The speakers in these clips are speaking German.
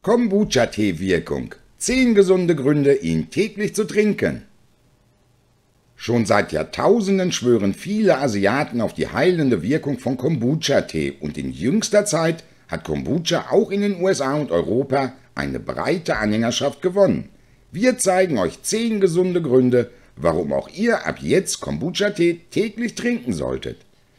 Kombucha-Tee-Wirkung. 10 gesunde Gründe, ihn täglich zu trinken. Schon seit Jahrtausenden schwören viele Asiaten auf die heilende Wirkung von Kombucha-Tee und in jüngster Zeit hat Kombucha auch in den USA und Europa eine breite Anhängerschaft gewonnen. Wir zeigen euch 10 gesunde Gründe, warum auch ihr ab jetzt Kombucha-Tee täglich trinken solltet.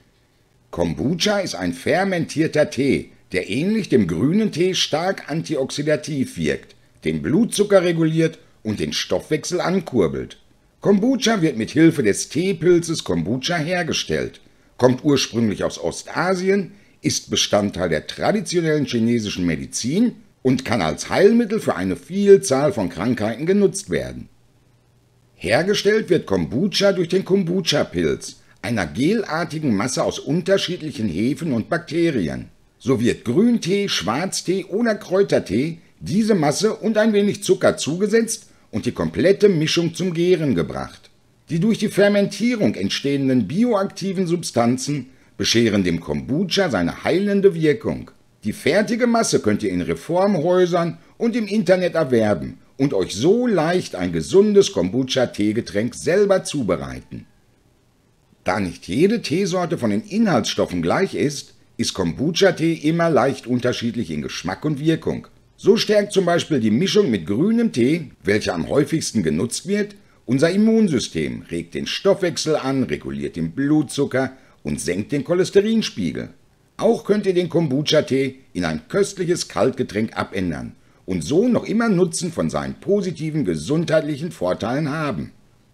Kombucha ist ein fermentierter Tee, der ähnlich dem grünen Tee stark antioxidativ wirkt, den Blutzucker reguliert und den Stoffwechsel ankurbelt. Kombucha wird mit Hilfe des Teepilzes Kombucha hergestellt, kommt ursprünglich aus Ostasien, ist Bestandteil der traditionellen chinesischen Medizin und kann als Heilmittel für eine Vielzahl von Krankheiten genutzt werden. Hergestellt wird Kombucha durch den Kombucha-Pilz, einer gelartigen Masse aus unterschiedlichen Hefen und Bakterien. So wird Grüntee, Schwarztee oder Kräutertee diese Masse und ein wenig Zucker zugesetzt und die komplette Mischung zum Gären gebracht. Die durch die Fermentierung entstehenden bioaktiven Substanzen bescheren dem Kombucha seine heilende Wirkung. Die fertige Masse könnt ihr in Reformhäusern und im Internet erwerben und euch so leicht ein gesundes Kombucha-Teegetränk selber zubereiten. Da nicht jede Teesorte von den Inhaltsstoffen gleich ist Kombucha-Tee immer leicht unterschiedlich in Geschmack und Wirkung. So stärkt zum Beispiel die Mischung mit grünem Tee, welcher am häufigsten genutzt wird, unser Immunsystem, regt den Stoffwechsel an, reguliert den Blutzucker und senkt den Cholesterinspiegel. Auch könnt ihr den Kombucha-Tee in ein köstliches Kaltgetränk abändern und so noch immer Nutzen von seinen positiven gesundheitlichen Vorteilen haben.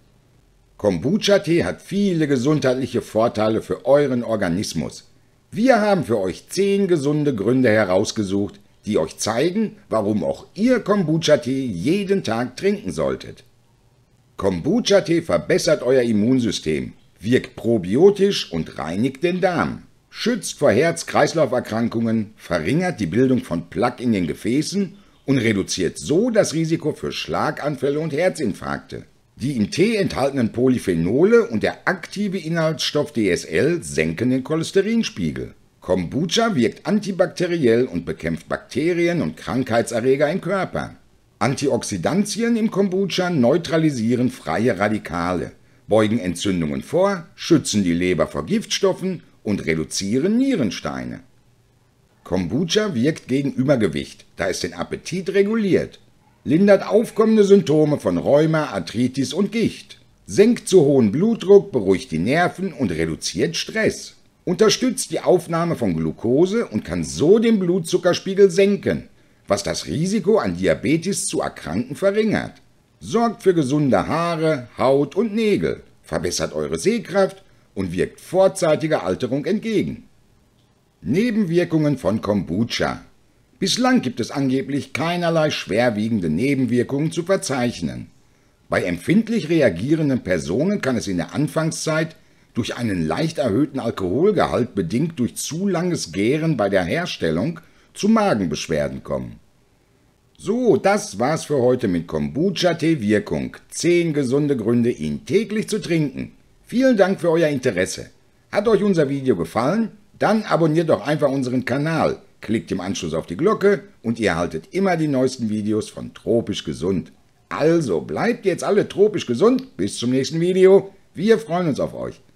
Kombucha-Tee hat viele gesundheitliche Vorteile für euren Organismus. Wir haben für euch 10 gesunde Gründe herausgesucht, die euch zeigen, warum auch ihr Kombucha-Tee jeden Tag trinken solltet. Kombucha-Tee verbessert euer Immunsystem, wirkt probiotisch und reinigt den Darm, schützt vor Herz-Kreislauf-Erkrankungen, verringert die Bildung von Plaque in den Gefäßen und reduziert so das Risiko für Schlaganfälle und Herzinfarkte. Die im Tee enthaltenen Polyphenole und der aktive Inhaltsstoff DSL senken den Cholesterinspiegel. Kombucha wirkt antibakteriell und bekämpft Bakterien und Krankheitserreger im Körper. Antioxidantien im Kombucha neutralisieren freie Radikale, beugen Entzündungen vor, schützen die Leber vor Giftstoffen und reduzieren Nierensteine. Kombucha wirkt gegen Übergewicht, da es den Appetit reguliert, lindert aufkommende Symptome von Rheuma, Arthritis und Gicht, senkt zu hohen Blutdruck, beruhigt die Nerven und reduziert Stress, unterstützt die Aufnahme von Glucose und kann so den Blutzuckerspiegel senken, was das Risiko an Diabetes zu erkranken verringert, sorgt für gesunde Haare, Haut und Nägel, verbessert eure Sehkraft und wirkt vorzeitiger Alterung entgegen. Nebenwirkungen von Kombucha. Bislang gibt es angeblich keinerlei schwerwiegende Nebenwirkungen zu verzeichnen. Bei empfindlich reagierenden Personen kann es in der Anfangszeit durch einen leicht erhöhten Alkoholgehalt bedingt durch zu langes Gären bei der Herstellung zu Magenbeschwerden kommen. So, das war's für heute mit Kombucha-Tee-Wirkung. 10 gesunde Gründe, ihn täglich zu trinken. Vielen Dank für euer Interesse. Hat euch unser Video gefallen? Dann abonniert doch einfach unseren Kanal. Klickt im Anschluss auf die Glocke und ihr erhaltet immer die neuesten Videos von Tropisch Gesund. Also bleibt jetzt alle tropisch gesund. Bis zum nächsten Video. Wir freuen uns auf euch.